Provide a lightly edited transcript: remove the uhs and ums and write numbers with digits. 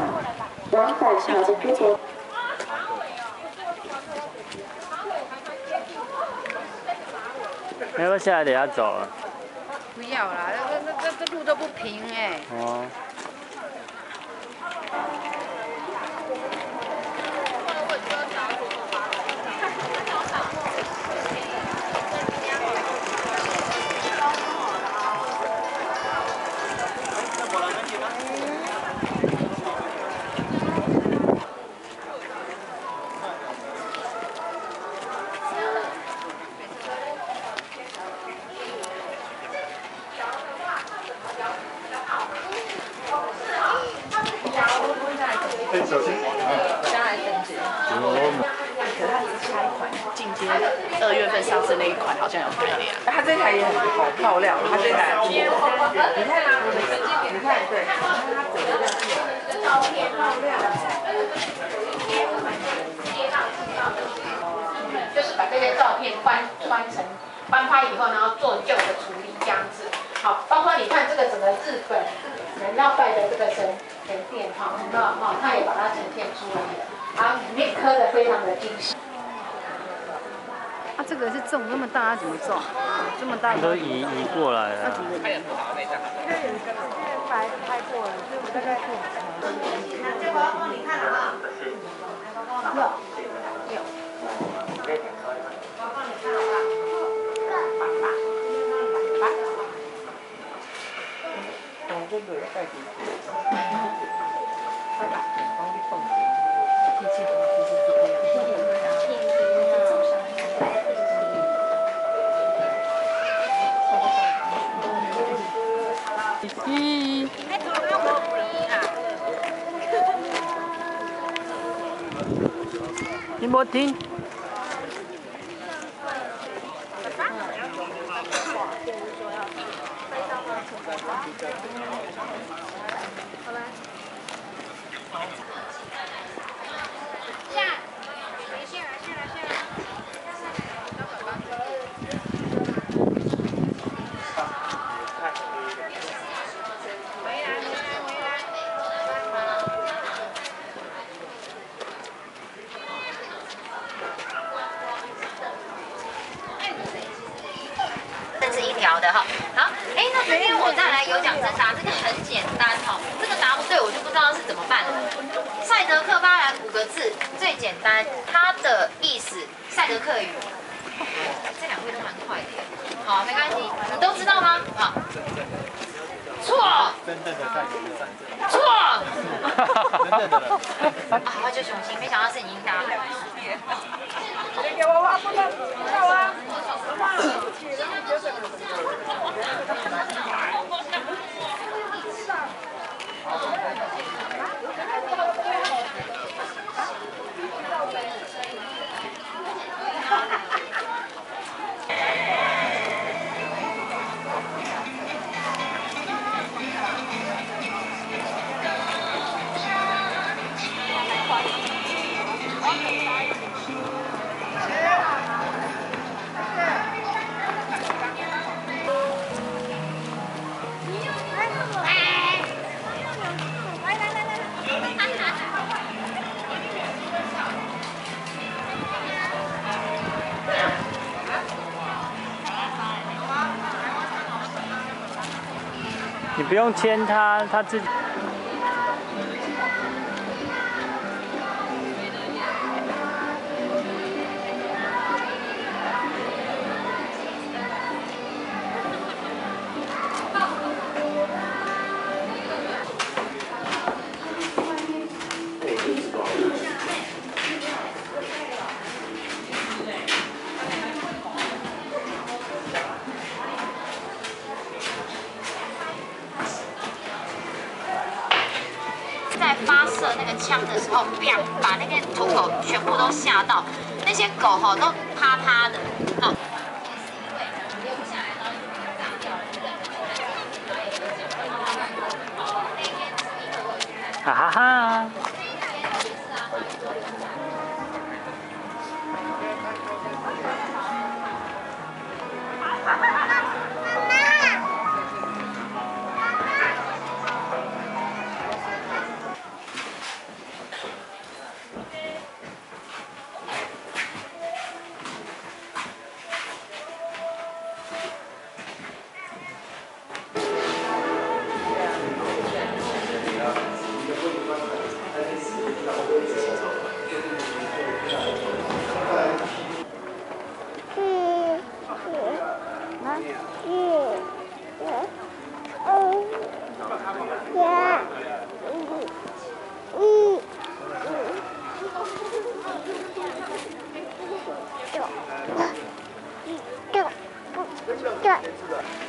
往返桥的出口。 要不下来等下走了？ 不要啦，这路都不平哎。 哦。 小心！ 将来升级。可是它只是下一款进阶2月份上市那一款好像有改良。它这台也很好漂亮，它这台你看你看对，它整个超漂亮。 就是把这些照片翻拍以后，然后做旧的处理这样子。好，包括你看这个整个日本人要拜的这个神殿哈，它也把它呈现出来了，啊，里面刻的非常的精细。 啊，这个是种那么大，它怎么种？这么大都移过来了。 应该有一个拍过了，所以我大概是。 这包包你看了啊？有。包包你看好了？ 这个带进去。 你没听？ 的哈，好，哎，那今天我再来有奖征答，这个很简单哈，这个答不对我就不知道是怎么办了。赛德克巴兰5个字最简单，它的意思赛德克语。这2位都蛮快的，好，没关系，你都知道吗？好，错， 真正的赛德克战争， 错， 真正的了。 啊，花就雄心，没想到是你赢答了。 你给我挖不能，要啊。 你不用牵他，他自己。 在发射那个枪的时候，啪，把那个土狗全部都吓到，那些狗哈都趴趴的，哈。 哈哈哈！ 对。